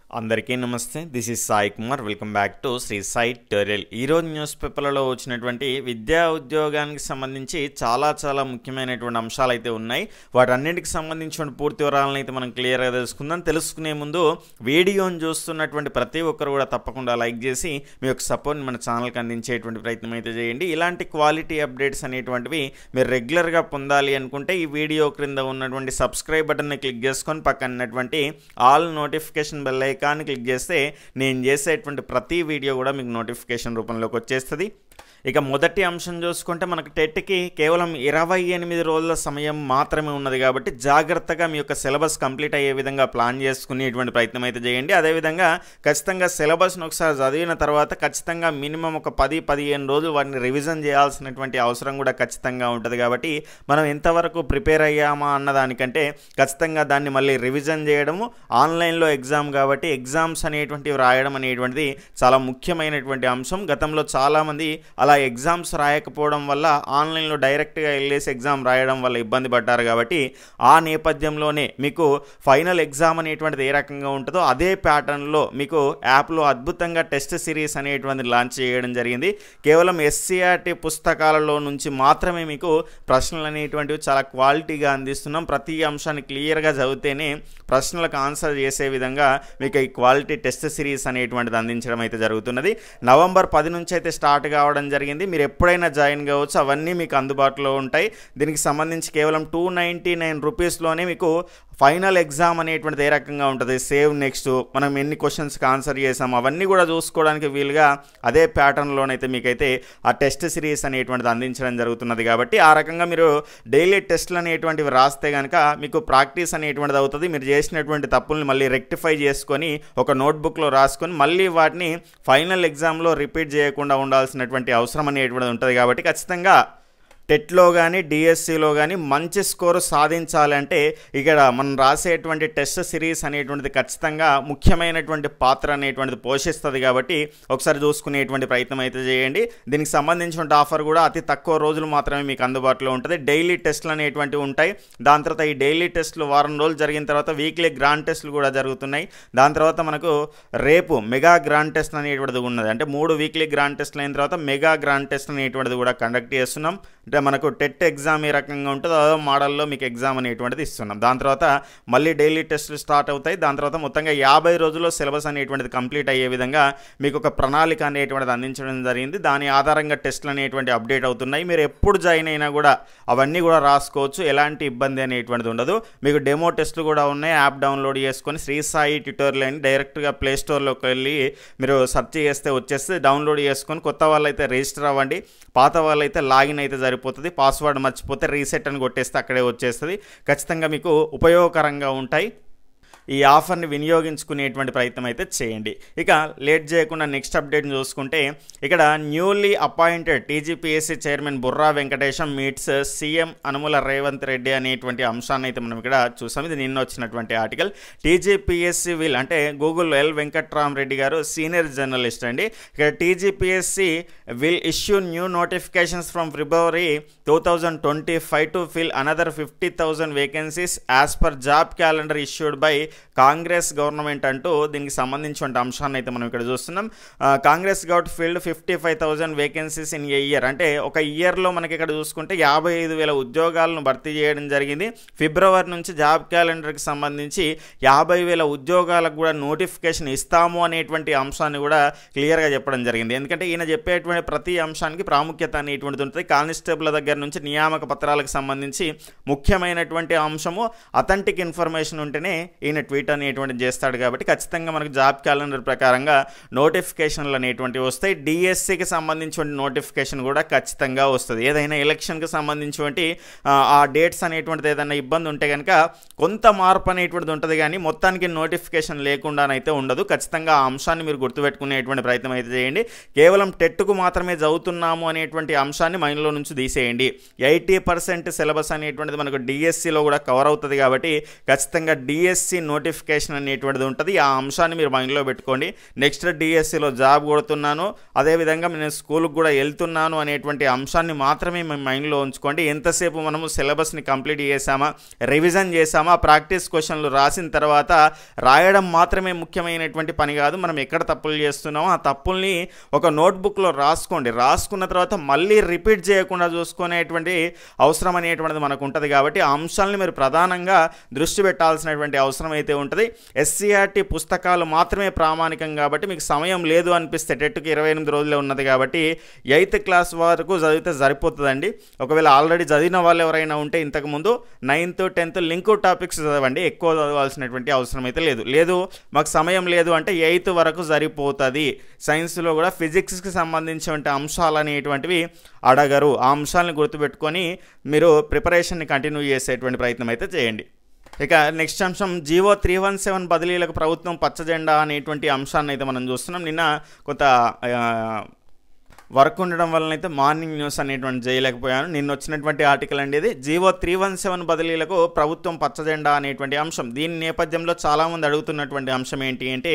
అందరికీ నమస్తే. This is Sai Kumar. Welcome back to Sri Sai tutorial. ఈరోజు న్యూస్ పేపర్లలో వచ్చినటువంటి విద్యా ఉద్యోగానికి సంబంధించి చాలా ముఖ్యమైనటువంటి అంశాలు అయితే ఉన్నాయి. వాటన్నిటికి సంబంధించిన పూర్తి వివరాలను అయితే మనం క్లియర్గా తెలుసుకుందాం. తెలుసుకునే ముందు వీడియోని చూస్తున్నటువంటి ప్రతి ఒక్కరు కూడా తప్పకుండా లైక్ చేసి మీ యొక్క సపోర్ట్ని మన ఛానల్కి అందించేటువంటి ప్రయత్నం అయితే చేయండి. ఇలాంటి క్వాలిటీ అప్డేట్స్ అనేటువంటివి మీరు రెగ్యులర్గా పొందాలి అనుకుంటే ఈ వీడియో క్రింద ఉన్నటువంటి సబ్స్క్రైబ్ బటన్ని క్లిక్ చేసుకొని పక్కన ఉన్నటువంటి all notification bell icon click చేస్తే నేను చేసేటువంటి ప్రతి వీడియో కూడా మీకు నోటిఫికేషన్ రూపంలోకి వచ్చేస్తుంది. ఇక మొదటి అంశం చూసుకుంటే మనకు టెట్కి కేవలం 28 రోజుల సమయం మాత్రమే ఉన్నది కాబట్టి జాగ్రత్తగా మీ యొక్క సిలబస్ కంప్లీట్ అయ్యే విధంగా ప్లాన్ చేసుకునేటువంటి ప్రయత్నం అయితే చేయండి. అదేవిధంగా ఖచ్చితంగా సిలబస్ను ఒకసారి చదివిన తర్వాత ఖచ్చితంగా మినిమం ఒక 10-15 రోజులు వాటిని రివిజన్ చేయాల్సినటువంటి అవసరం కూడా ఖచ్చితంగా ఉంటుంది. కాబట్టి మనం ఎంతవరకు ప్రిపేర్ అయ్యామా అన్నదానికంటే ఖచ్చితంగా దాన్ని మళ్ళీ రివిజన్ చేయడము, ఆన్లైన్లో ఎగ్జామ్ కాబట్టి ఎగ్జామ్స్ అనేటువంటివి రాయడం అనేటువంటిది చాలా ముఖ్యమైనటువంటి అంశం. గతంలో చాలామంది అలా ఎగ్జామ్స్ రాయకపోవడం వల్ల ఆన్లైన్లో డైరెక్ట్గా వెళ్ళేసి ఎగ్జామ్ రాయడం వల్ల ఇబ్బంది పడ్డారు. కాబట్టి ఆ నేపథ్యంలోనే మీకు ఫైనల్ ఎగ్జామ్ అనేటువంటిది ఏ రకంగా ఉంటుందో అదే ప్యాటర్న్లో మీకు యాప్లో అద్భుతంగా టెస్ట్ సిరీస్ అనేటువంటిది లాంచ్ చేయడం జరిగింది. కేవలం ఎస్సీఆర్టీ పుస్తకాలలో నుంచి మాత్రమే మీకు ప్రశ్నలు అనేటువంటివి చాలా క్వాలిటీగా అందిస్తున్నాం. ప్రతి అంశాన్ని క్లియర్గా చదివితేనే ప్రశ్నలకు ఆన్సర్ చేసే విధంగా మీకు ఈ క్వాలిటీ టెస్ట్ సిరీస్ అనేటువంటిది అందించడం అయితే జరుగుతున్నది. నవంబర్ 10 నుంచి అయితే స్టార్ట్ కావడం జరిగింది. మీరు ఎప్పుడైనా జాయిన్ కావచ్చు, అవన్నీ మీకు అందుబాటులో ఉంటాయి. దీనికి సంబంధించి కేవలం 299 రూపీస్లోనే మీకు ఫైనల్ ఎగ్జామ్ అనేటువంటిది ఏ రకంగా ఉంటుంది, సేవ్ నెక్స్ట్, మనం ఎన్ని క్వశ్చన్స్కి ఆన్సర్ చేసాం అవన్నీ కూడా చూసుకోవడానికి వీలుగా అదే ప్యాటర్న్లోనైతే మీకైతే ఆ టెస్ట్ సిరీస్ అనేటువంటిది అందించడం జరుగుతున్నది. కాబట్టి ఆ రకంగా మీరు డైలీ టెస్ట్లు అనేటువంటివి రాస్తే కనుక మీకు ప్రాక్టీస్ అనేటువంటిది అవుతుంది. మీరు చేసినటువంటి తప్పుల్ని మళ్ళీ రెక్టిఫై చేసుకొని ఒక నోట్బుక్లో రాసుకొని మళ్ళీ వాటిని ఫైనల్ ఎగ్జామ్లో రిపీట్ చేయకుండా ఉండాల్సినటువంటి అవసరం అనేటువంటిది ఉంటుంది. కాబట్టి ఖచ్చితంగా టెట్లో కానీ డిఎస్సిలో కానీ మంచి స్కోరు సాధించాలంటే ఇక్కడ మనం రాసేటువంటి టెస్ట్ సిరీస్ అనేటువంటిది ఖచ్చితంగా ముఖ్యమైనటువంటి పాత్ర అనేటువంటిది పోషిస్తుంది. కాబట్టి ఒకసారి చూసుకునేటువంటి ప్రయత్నం అయితే చేయండి. దీనికి సంబంధించిన ఆఫర్ కూడా అతి తక్కువ రోజులు మాత్రమే మీకు అందుబాటులో ఉంటుంది. డైలీ టెస్ట్లు అనేటువంటివి ఉంటాయి. దాని తర్వాత ఈ డైలీ టెస్ట్లు వారం రోజులు జరిగిన తర్వాత వీక్లీ గ్రాండ్ టెస్ట్లు కూడా జరుగుతున్నాయి. దాని తర్వాత మనకు రేపు మెగా గ్రాండ్ టెస్ట్ అనేటువంటిది ఉన్నది. అంటే 3 వీక్లీ గ్రాండ్ టెస్ట్లు అయిన తర్వాత మెగా గ్రాండ్ టెస్ట్ అనేటువంటిది కూడా కండక్ట్ చేస్తున్నాం. అంటే మనకు టెట్ ఎగ్జామ్ ఏ రకంగా ఉంటుందో అదో మోడల్లో మీకు ఎగ్జామ్ అనేటువంటిది ఇస్తున్నాం. దాని తర్వాత మళ్ళీ డైలీ టెస్టులు స్టార్ట్ అవుతాయి. దాని తర్వాత మొత్తంగా 50 రోజుల్లో సిలబస్ అనేటువంటిది కంప్లీట్ అయ్యే విధంగా మీకు ఒక ప్రణాళిక అనేటువంటిది అందించడం జరిగింది. దాని ఆధారంగా టెస్టులు అనేటువంటి అప్డేట్ అవుతున్నాయి. మీరు ఎప్పుడు జాయిన్ అయినా కూడా అవన్నీ కూడా రాసుకోవచ్చు, ఎలాంటి ఇబ్బంది అనేటువంటిది ఉండదు. మీకు డెమో టెస్టులు కూడా ఉన్నాయి. యాప్ డౌన్లోడ్ చేసుకొని శ్రీ సాయి ట్యూటోరియల్ అని డైరెక్ట్గా ప్లే స్టోర్లోకి వెళ్ళి మీరు సెర్చ్ చేస్తే వచ్చేస్తే డౌన్లోడ్ చేసుకొని కొత్త వాళ్ళైతే రిజిస్టర్ అవ్వండి, పాత వాళ్ళైతే లాగిన్ అయితే సరిపోతుంది. పాస్వర్డ్ మర్చిపోతే రీసెట్ అని కొట్టేస్తే అక్కడే వచ్చేస్తుంది. ఖచ్చితంగా మీకు ఉపయోగకరంగా ఉంటాయి. ఈ ఆఫర్ని వినియోగించుకునేటువంటి ప్రయత్నం అయితే చేయండి. ఇక లేట్ చేయకుండా నెక్స్ట్ అప్డేట్ని చూసుకుంటే ఇక్కడ newly appointed TGPSC chairman Burra Venkatesham meets CM Anumula Revanth Reddy అనేటువంటి అంశాన్ని అయితే మనం ఇక్కడ చూసాం. ఇది నిన్న వచ్చినటువంటి ఆర్టికల్. టీజీపీఎస్సీ విల్ అంటే గూగుల్ ఎల్ వెంకట్రామరెడ్డి గారు సీనియర్ జర్నలిస్ట్ అండి. ఇక్కడ TGPSC will issue new notifications from February 2025 to fill another 50,000 vacancies as per job calendar issued by Congress government అంటూ దీనికి సంబంధించిన అంశాన్ని అయితే మనం ఇక్కడ చూస్తున్నాం. Congress government filled 55,000 vacancies in a year. అంటే ఒక ఇయర్లో మనకి ఇక్కడ చూసుకుంటే 55,000 ఉద్యోగాలను భర్తీ చేయడం జరిగింది. ఫిబ్రవరి నుంచి జాబ్ క్యాలెండర్కి సంబంధించి 50,000 ఉద్యోగాలకు కూడా నోటిఫికేషన్ ఇస్తాము అనేటువంటి అంశాన్ని కూడా క్లియర్గా చెప్పడం జరిగింది. ఎందుకంటే ఈయన చెప్పేటువంటి ప్రతి అంశానికి ప్రాముఖ్యత అనేటువంటిది ఉంటుంది. కానిస్టేబుల్ దగ్గర నుంచి నియామక పత్రాలకు సంబంధించి ముఖ్యమైనటువంటి అంశము అథెంటిక్ ఇన్ఫర్మేషన్ ఉంటేనే ఈయన ట్వీట్ అనేటువంటిది చేస్తాడు. కాబట్టి ఖచ్చితంగా మనకు జాబ్ క్యాలెండర్ ప్రకారంగా నోటిఫికేషన్లు అనేటువంటివి వస్తాయి. డిఎస్సికి సంబంధించిన నోటిఫికేషన్ కూడా ఖచ్చితంగా వస్తుంది. ఏదైనా ఎలక్షన్కి సంబంధించినటువంటి ఆ డేట్స్ అనేటువంటిది ఏదైనా ఇబ్బంది ఉంటే కనుక కొంత మార్పు అనేటువంటిది ఉంటుంది, కానీ మొత్తానికి నోటిఫికేషన్ లేకుండానైతే ఉండదు. ఖచ్చితంగా ఆ అంశాన్ని మీరు గుర్తుపెట్టుకునేటువంటి ప్రయత్నం అయితే చేయండి. కేవలం టెట్కు మాత్రమే చదువుతున్నాము అనేటువంటి అంశాన్ని మైండ్లో నుంచి తీసేయండి. 80% సిలబస్ అనేటువంటిది మనకు డిఎస్సిలో కూడా కవర్ అవుతుంది. కాబట్టి ఖచ్చితంగా డిఎస్సి నోటిఫికేషన్ అనేటువంటిది ఉంటుంది. ఆ అంశాన్ని మీరు మైండ్లో పెట్టుకోండి. నెక్స్ట్ డిఎస్సిలో జాబ్ కొడుతున్నాను, అదేవిధంగా నేను స్కూల్కి కూడా వెళ్తున్నాను అనేటువంటి అంశాన్ని మాత్రమే మేము మైండ్లో ఉంచుకోండి. ఎంతసేపు మనము సిలబస్ని కంప్లీట్ చేసామా, రివిజన్ చేసామా, ప్రాక్టీస్ క్వశ్చన్లు రాసిన తర్వాత రాయడం మాత్రమే ముఖ్యమైనటువంటి పని కాదు. మనం ఎక్కడ తప్పులు చేస్తున్నామో ఆ తప్పుల్ని ఒక నోట్బుక్లో రాసుకోండి. రాసుకున్న తర్వాత మళ్ళీ రిపీట్ చేయకుండా చూసుకునేటువంటి అవసరం అనేటువంటిది మనకు ఉంటుంది. కాబట్టి ఆ అంశాలని మీరు ప్రధానంగా దృష్టి పెట్టాల్సినటువంటి అవసరం అయితే ఉంటుంది. ఎస్సీఆర్టీ పుస్తకాలు మాత్రమే ప్రామాణికం కాబట్టి మీకు సమయం లేదు అనిపిస్తే టెట్కి 28 రోజులే ఉన్నది కాబట్టి 8th క్లాస్ వరకు చదివితే సరిపోతుందండి. ఒకవేళ ఆల్రెడీ చదివిన వాళ్ళు ఎవరైనా ఉంటే ఇంతకుముందు 9th 10th లింక్ టాపిక్స్ చదవండి. ఎక్కువ చదవాల్సినటువంటి అవసరం అయితే లేదు మాకు సమయం లేదు అంటే 8th వరకు సరిపోతుంది. సైన్స్లో కూడా ఫిజిక్స్కి సంబంధించిన అంశాలు అనేటువంటివి అడగరు. ఆ అంశాలను గుర్తుపెట్టుకొని మీరు ప్రిపరేషన్ని కంటిన్యూ చేసేటువంటి ప్రయత్నం అయితే చేయండి. ఇక నెక్స్ట్ అంశం జీవో 317 బదిలీలకు ప్రభుత్వం పచ్చజెండా అనేటువంటి అంశాన్ని అయితే మనం చూస్తున్నాం. నిన్న కొంత వర్క్ ఉండడం వలన అయితే మార్నింగ్ న్యూస్ అనేటువంటి చేయలేకపోయాను. నిన్న వచ్చినటువంటి ఆర్టికల్ అండి ఇది. జీవో 317 బదిలీలకు ప్రభుత్వం పచ్చజెండా అనేటువంటి అంశం. దీని నేపథ్యంలో చాలామంది అడుగుతున్నటువంటి అంశం ఏంటి అంటే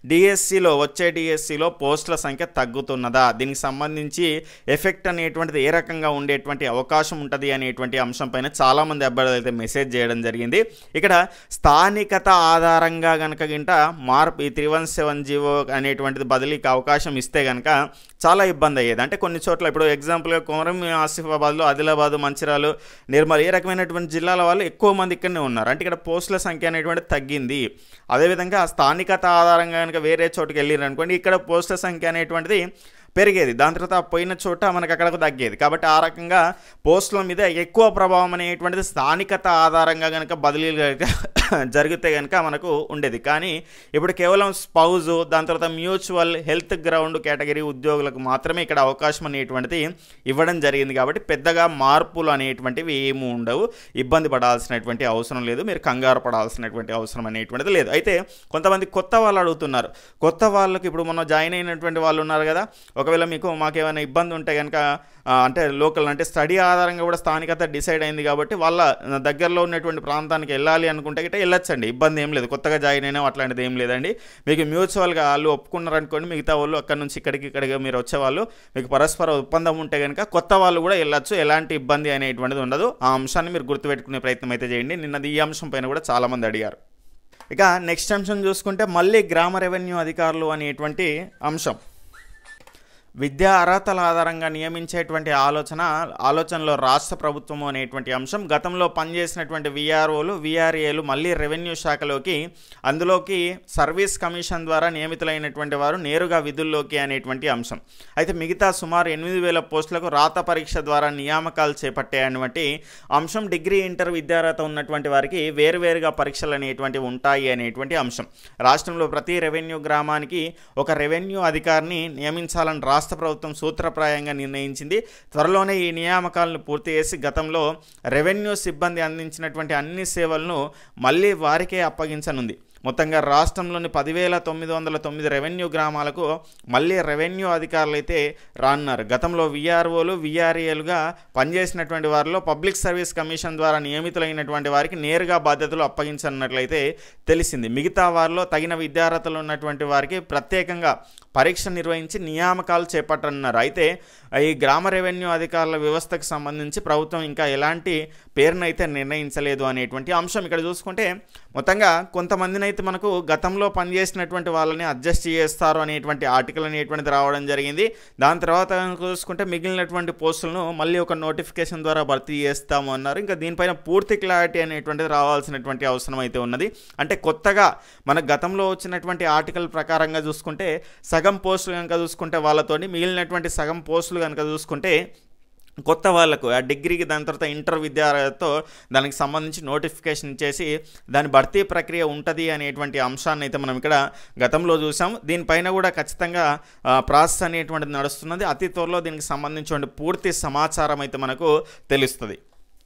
వచ్చే డిఎస్సిలో పోస్టుల సంఖ్య తగ్గుతున్నదా, దీనికి సంబంధించి ఎఫెక్ట్ అనేటువంటిది ఏ రకంగా ఉండేటువంటి అవకాశం ఉంటుంది అనేటువంటి అంశం పైన చాలామంది అభ్యర్థులు అయితే మెసేజ్ చేయడం జరిగింది. ఇక్కడ స్థానికత ఆధారంగా కనుక మార్పు ఈ 317 జీవో అనేటువంటిది బదిలీకి అవకాశం ఇస్తే కనుక చాలా ఇబ్బంది అయ్యేది. అంటే కొన్ని చోట్ల ఇప్పుడు ఎగ్జాంపుల్గా కొమరం ఆసిఫాబాద్లో, ఆదిలాబాద్, మంచిర్యాల, నిర్మల్ ఏ రకమైనటువంటి జిల్లాల వాళ్ళు ఎక్కువ మంది ఇక్కడనే ఉన్నారు. అంటే ఇక్కడ పోస్టుల సంఖ్య అనేటువంటిది తగ్గింది. అదేవిధంగా స్థానికత ఆధారంగా కనుక వేరే చోటుకి వెళ్ళారు అనుకోండి, ఇక్కడ పోస్టుల సంఖ్య అనేటువంటిది పెరిగేది. దాని తర్వాత పోయిన చోట మనకు అక్కడకు తగ్గేది. కాబట్టి ఆ రకంగా పోస్టుల మీద ఎక్కువ ప్రభావం అనేటువంటిది స్థానికత ఆధారంగా కనుక బదిలీలు జరిగితే కనుక మనకు ఉండేది. కానీ ఇప్పుడు కేవలం స్పౌజ్, దాని తర్వాత మ్యూచువల్, హెల్త్ గ్రౌండ్ కేటగిరీ ఉద్యోగులకు మాత్రమే ఇక్కడ అవకాశం అనేటువంటిది ఇవ్వడం జరిగింది. కాబట్టి పెద్దగా మార్పులు అనేటువంటివి ఏమీ ఉండవు. ఇబ్బంది పడాల్సినటువంటి అవసరం లేదు, మీరు కంగారు పడాల్సినటువంటి అవసరం అనేటువంటిది లేదు. అయితే కొంతమంది కొత్త వాళ్ళు అడుగుతున్నారు. కొత్త వాళ్ళకి ఇప్పుడు మనం జాయిన్ అయినటువంటి వాళ్ళు ఉన్నారు కదా, ఒకవేళ మాకేమైనా ఇబ్బంది ఉంటే కనుక అంటే లోకల్ అంటే స్టడీ ఆధారంగా కూడా స్థానికత డిసైడ్ అయింది కాబట్టి వాళ్ళ దగ్గరలో ఉన్నటువంటి ప్రాంతానికి వెళ్ళాలి అనుకుంటే గిట్ట వెళ్ళొచ్చండి, ఇబ్బంది ఏం లేదు. కొత్తగా జాయిన్ అయినా అట్లాంటిది ఏం లేదండి. మీకు మ్యూచువల్గా వాళ్ళు ఒప్పుకున్నారనుకోండి, మిగతా వాళ్ళు అక్కడ నుంచి ఇక్కడికి మీరు వచ్చేవాళ్ళు మీకు పరస్పర ఒప్పందం ఉంటే కనుక కొత్త వాళ్ళు కూడా వెళ్ళొచ్చు, ఎలాంటి ఇబ్బంది అనేటువంటిది ఉండదు. ఆ అంశాన్ని మీరు గుర్తుపెట్టుకునే ప్రయత్నం అయితే చేయండి. నిన్నది ఈ అంశం పైన కూడా చాలామంది అడిగారు. ఇక నెక్స్ట్ అంశం చూసుకుంటే మళ్ళీ గ్రామ రెవెన్యూ అధికారులు అనేటువంటి అంశం. విద్యా అర్హతల ఆధారంగా నియమించేటువంటి ఆలోచనలో రాష్ట్ర ప్రభుత్వము అనేటువంటి అంశం. గతంలో పనిచేసినటువంటి విఆర్ఓలు, విఆర్ఏలు మళ్ళీ రెవెన్యూ శాఖలోకి, అందులోకి సర్వీస్ కమిషన్ ద్వారా నియమితులైనటువంటి వారు నేరుగా విధుల్లోకి అనేటువంటి అంశం. అయితే మిగతా సుమారు 8,000 పోస్టులకు రాత పరీక్ష ద్వారా నియామకాలు చేపట్టేటువంటి అంశం. డిగ్రీ, ఇంటర్ విద్యార్హత ఉన్నటువంటి వారికి వేరువేరుగా పరీక్షలు అనేటువంటివి ఉంటాయి అనేటువంటి అంశం. రాష్ట్రంలో ప్రతి రెవెన్యూ గ్రామానికి ఒక రెవెన్యూ అధికారిని నియమించాలని రాష్ట్ర ప్రభుత్వం సూత్రప్రాయంగా నిర్ణయించింది. త్వరలోనే ఈ నియామకాలను పూర్తి చేసి గతంలో రెవెన్యూ సిబ్బంది అందించినటువంటి అన్ని సేవలను మళ్ళీ వారికే అప్పగించనుంది. మొత్తంగా రాష్ట్రంలోని 10,909 రెవెన్యూ గ్రామాలకు మళ్ళీ రెవెన్యూ అధికారులు అయితే రానున్నారు. గతంలో విఆర్ఓలు, విఆర్ఏలుగా పనిచేసినటువంటి వారిలో పబ్లిక్ సర్వీస్ కమిషన్ ద్వారా నియమితులైనటువంటి వారికి నేరుగా బాధ్యతలు అప్పగించనున్నట్లయితే తెలిసింది. మిగతా వారిలో తగిన విద్యార్హతలు ఉన్నటువంటి వారికి ప్రత్యేకంగా పరీక్ష నిర్వహించి నియామకాలు చేపట్టనున్నారు. అయితే ఈ గ్రామ రెవెన్యూ అధికారుల వ్యవస్థకు సంబంధించి ప్రభుత్వం ఇంకా ఎలాంటి పేరునైతే నిర్ణయించలేదు అనేటువంటి అంశం. ఇక్కడ చూసుకుంటే మొత్తంగా కొంతమందిని అయితే మనకు గతంలో పనిచేసినటువంటి వాళ్ళని అడ్జస్ట్ చేస్తారు అనేటువంటి ఆర్టికల్ అనేటువంటిది రావడం జరిగింది. దాని తర్వాత చూసుకుంటే మిగిలినటువంటి పోస్టులను మళ్ళీ ఒక నోటిఫికేషన్ ద్వారా భర్తీ చేస్తాము అన్నారు. ఇంకా దీనిపైన పూర్తి క్లారిటీ అనేటువంటిది రావాల్సినటువంటి అవసరం అయితే ఉన్నది. అంటే కొత్తగా మన గతంలో వచ్చినటువంటి ఆర్టికల్ ప్రకారంగా చూసుకుంటే సగం పోస్టులు కనుక చూసుకుంటే వాళ్ళతోని, మిగిలినటువంటి సగం పోస్టులు కనుక చూసుకుంటే కొత్త వాళ్ళకు ఆ డిగ్రీకి, దాని తర్వాత ఇంటర్ విద్యార్థితో దానికి సంబంధించి నోటిఫికేషన్ ఇచ్చేసి దాని భర్తీ ప్రక్రియ ఉంటుంది అనేటువంటి అంశాన్ని అయితే మనం ఇక్కడ గతంలో చూసాం. దీనిపైన కూడా ఖచ్చితంగా ప్రాసెస్ అనేటువంటిది నడుస్తున్నది. అతి త్వరలో దీనికి సంబంధించిన పూర్తి సమాచారం అయితే మనకు తెలుస్తుంది.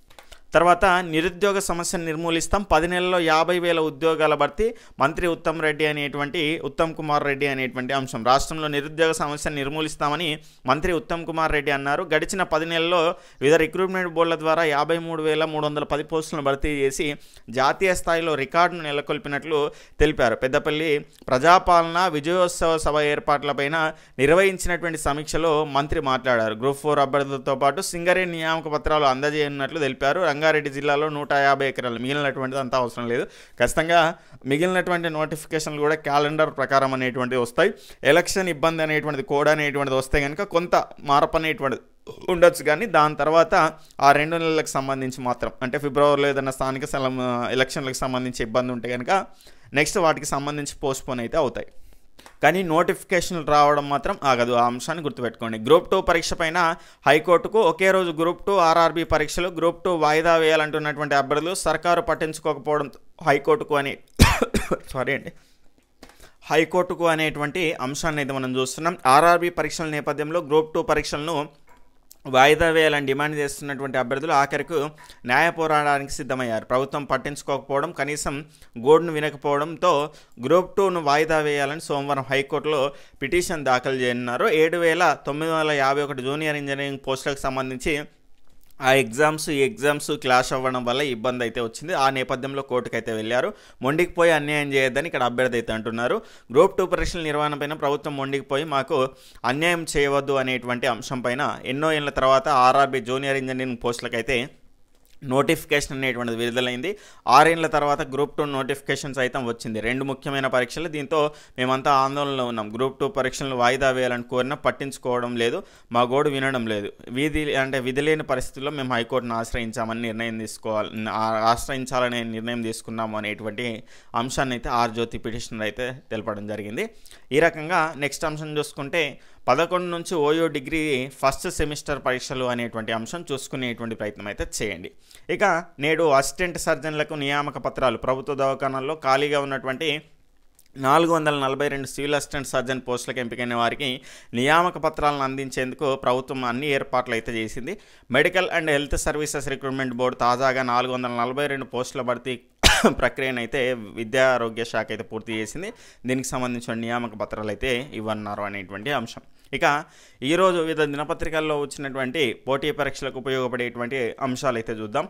తర్వాత నిరుద్యోగ సమస్యను నిర్మూలిస్తాం, 10 నెలల్లో 50,000 ఉద్యోగాల భర్తీ, మంత్రి ఉత్తమ్ కుమార్ రెడ్డి అనేటువంటి అంశం. రాష్ట్రంలో నిరుద్యోగ సమస్యను నిర్మూలిస్తామని మంత్రి ఉత్తమ్ కుమార్ రెడ్డి అన్నారు. గడిచిన 10 నెలల్లో వివిధ రిక్రూట్మెంట్ బోర్డుల ద్వారా 53,310 పోస్టులను భర్తీ చేసి జాతీయ స్థాయిలో రికార్డును నెలకొల్పినట్లు తెలిపారు. పెద్దపల్లి ప్రజాపాలన విజయోత్సవ సభ ఏర్పాట్లపైన నిర్వహించినటువంటి సమీక్షలో మంత్రి మాట్లాడారు. గ్రూప్ 4 అభ్యర్థులతో పాటు సింగరేణి నియామక పత్రాలు అందజేయనున్నట్లు తెలిపారు. రంగారెడ్డి జిల్లాలో 150 ఎకరాలు, మిగిలినటువంటిది అంతా అవసరం లేదు. ఖచ్చితంగా మిగిలినటువంటి నోటిఫికేషన్లు కూడా క్యాలెండర్ ప్రకారం అనేటువంటివి వస్తాయి. ఎలక్షన్ ఇబ్బంది అనేటువంటిది కోడ్ అనేటువంటిది వస్తే కనుక కొంత మార్పు అనేటువంటిది ఉండొచ్చు, కానీ దాని తర్వాత ఆ 2 నెలలకు సంబంధించి మాత్రం, అంటే ఫిబ్రవరిలో ఏదైనా స్థానిక ఎలక్షన్లకు సంబంధించి ఇబ్బంది ఉంటే కనుక నెక్స్ట్ వాటికి సంబంధించి పోస్ట్పోన్ అయితే అవుతాయి, కానీ నోటిఫికేషన్లు రావడం మాత్రం ఆగదు. ఆ అంశాన్ని గుర్తుపెట్టుకోండి. గ్రూప్ 2 పరీక్ష పైన హైకోర్టుకు ఒకే రోజు గ్రూప్ 2 ఆర్ఆర్బీ పరీక్షలు గ్రూప్ 2 వాయిదా వేయాలంటున్నటువంటి అభ్యర్థులు సర్కారు పట్టించుకోకపోవడం హైకోర్టుకు అనేటువంటి అంశాన్ని అయితే మనం చూస్తున్నాం. ఆర్ఆర్బీ పరీక్షల నేపథ్యంలో గ్రూప్ 2 పరీక్షలను వాయిదా వేయాలని డిమాండ్ చేస్తున్నటువంటి అభ్యర్థులు ఆఖరికి న్యాయ పోరాటానికి సిద్ధమయ్యారు. ప్రభుత్వం పట్టించుకోకపోవడం, కనీసం గోడును వినకపోవడంతో గ్రూప్ 2ను వాయిదా వేయాలని సోమవారం హైకోర్టులో పిటిషన్ దాఖలు చేయనున్నారు. 7,951 జూనియర్ ఇంజనీరింగ్ పోస్టులకు సంబంధించి ఈ ఎగ్జామ్స్ క్లాష్ అవ్వడం వల్ల ఇబ్బంది అయితే వచ్చింది. ఆ నేపథ్యంలో కోర్టుకు అయితే వెళ్ళారు. మొండికి పోయి అన్యాయం చేయొద్దని ఇక్కడ అభ్యర్థి అయితే అంటున్నారు. గ్రూప్ 2 పరీక్షల నిర్వహణపైన ప్రభుత్వం మొండికి పోయి మాకు అన్యాయం చేయవద్దు అనేటువంటి అంశంపైన ఎన్నో ఏళ్ల తర్వాత ఆర్ఆర్బీ జూనియర్ ఇంజనీరింగ్ పోస్టులకైతే నోటిఫికేషన్ అనేటువంటిది విడుదలైంది. 6 ఏళ్ల తర్వాత గ్రూప్ 2 నోటిఫికేషన్ సైతం వచ్చింది. 2 ముఖ్యమైన పరీక్షలు. దీంతో మేమంతా ఆందోళనలో ఉన్నాం. గ్రూప్ 2 పరీక్షలను వాయిదా వేయాలని కోరినా పట్టించుకోవడం లేదు, మా గోడు వినడం లేదు. విధి లేని పరిస్థితుల్లో మేము హైకోర్టును ఆశ్రయించాలనే నిర్ణయం తీసుకున్నాము అనేటువంటి అంశాన్ని అయితే ఆర్జ్యోతి పిటిషనర్ అయితే తెలపడం జరిగింది. ఈ రకంగా నెక్స్ట్ అంశం చూసుకుంటే 11 నుంచి ఓయో డిగ్రీ ఫస్ట్ సెమిస్టర్ పరీక్షలు అనేటువంటి అంశం చూసుకునేటువంటి ప్రయత్నం అయితే చేయండి. ఇక నేడు అసిస్టెంట్ సర్జన్లకు నియామక పత్రాలు. ప్రభుత్వ దవాఖానాల్లో ఖాళీగా ఉన్నటువంటి 442 సివిల్ అసిస్టెంట్ సర్జన్ పోస్టులకు ఎంపికైన వారికి నియామక పత్రాలను అందించేందుకు ప్రభుత్వం అన్ని ఏర్పాట్లు అయితే చేసింది. Medical and health services recruitment board తాజాగా 442 పోస్టుల భర్తీ ప్రక్రియను అయితే విద్యా ఆరోగ్య శాఖ అయితే పూర్తి చేసింది. దీనికి సంబంధించిన నియామక పత్రాలు అయితే ఇవ్వన్నారు అనేటువంటి అంశం. ఇక ఈరోజు వివిధ దినపత్రికల్లో వచ్చినటువంటి పోటీ పరీక్షలకు ఉపయోగపడేటువంటి అంశాలు అయితే చూద్దాం.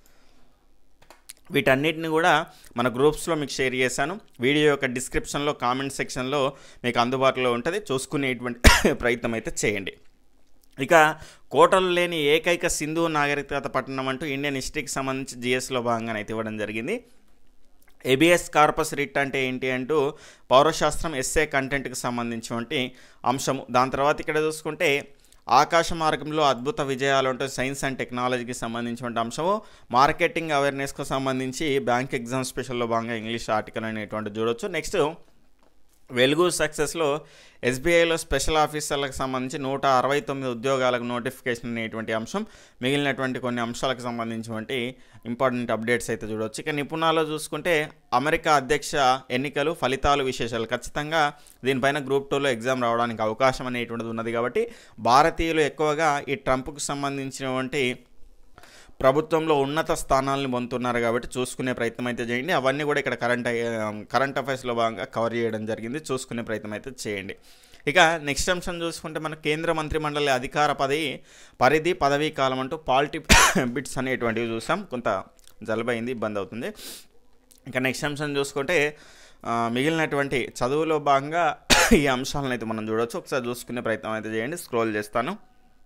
వీటన్నిటిని కూడా మన గ్రూప్స్లో మీకు షేర్ చేశాను. వీడియో యొక్క డిస్క్రిప్షన్లో కామెంట్ సెక్షన్లో మీకు అందుబాటులో ఉంటుంది, చూసుకునేటువంటి ప్రయత్నం అయితే చేయండి. ఇక కోటలు లేని ఏకైక సింధు నాగరికత పట్టణం అంటూ ఇండియన్ హిస్టరీకి సంబంధించి జిఎస్లో భాగంగా అయితే ఇవ్వడం జరిగింది. ఏబిఎస్ కార్పస్ రిట్ అంటే ఏంటి అంటూ పౌరశాస్త్రం ఎస్ఏ కంటెంట్కి సంబంధించినటువంటి అంశము. దాని తర్వాత ఇక్కడ చూసుకుంటే ఆకాశ మార్గంలో అద్భుత విజయాలు అంటే సైన్స్ అండ్ టెక్నాలజీకి సంబంధించిన అంశము. మార్కెటింగ్ అవేర్నెస్కు సంబంధించి బ్యాంక్ ఎగ్జామ్ స్పెషల్లో భాగంగా ఇంగ్లీష్ ఆర్టికల్ అనేటువంటి చూడొచ్చు. నెక్స్ట్ వెలుగు సక్సెస్లో ఎస్బీఐలో స్పెషల్ ఆఫీసర్లకు సంబంధించి 169 ఉద్యోగాలకు నోటిఫికేషన్ అనేటువంటి అంశం. మిగిలినటువంటి కొన్ని అంశాలకు సంబంధించినటువంటి ఇంపార్టెంట్ అప్డేట్స్ అయితే చూడవచ్చు. ఇక నిపుణాలు చూసుకుంటే అమెరికా అధ్యక్ష ఎన్నికలు ఫలితాలు విశేషాలు. ఖచ్చితంగా దీనిపైన గ్రూప్ 2లో ఎగ్జామ్ రావడానికి అవకాశం అనేటువంటిది ఉన్నది కాబట్టి భారతీయులు ఎక్కువగా ఈ ట్రంప్కు సంబంధించినటువంటి ప్రభుత్వంలో ఉన్నత స్థానాలను పొందుతున్నారు కాబట్టి చూసుకునే ప్రయత్నం అయితే చేయండి. అవన్నీ కూడా ఇక్కడ కరెంట్ అఫైర్స్లో భాగంగా కవర్ చేయడం జరిగింది, చూసుకునే ప్రయత్నం అయితే చేయండి. ఇక నెక్స్ట్ అంశం చూసుకుంటే మన కేంద్ర మంత్రిమండలి అధికార పరిధి పదవీ కాలం అంటూ పాలిటీ బిట్స్ అనేటువంటివి చూసాం. కొంత జలుబైంది, ఇబ్బంది అవుతుంది. ఇక నెక్స్ట్ అంశం చూసుకుంటే మిగిలినటువంటి చదువులో భాగంగా ఈ అంశాలను అయితే మనం చూడవచ్చు. ఒకసారి చూసుకునే ప్రయత్నం అయితే చేయండి. స్క్రోల్ చేస్తాను.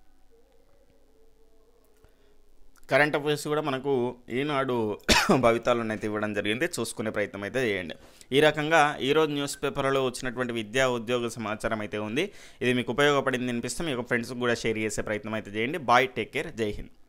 కరెంట్ అఫైర్స్ కూడా మనకు ఈనాడు భవితాలను అయితే ఇవ్వడం జరిగింది, చూసుకునే ప్రయత్నం అయితే చేయండి. ఈ రకంగా ఈరోజు న్యూస్ పేపర్లో వచ్చినటువంటి విద్యా ఉద్యోగ సమాచారం అయితే ఉంది. ఇది మీకు ఉపయోగపడింది అనిపిస్తే మీకు ఫ్రెండ్స్కి కూడా షేర్ చేసే ప్రయత్నం అయితే చేయండి. బాయ్, టేక్ కేర్, జై హింద్.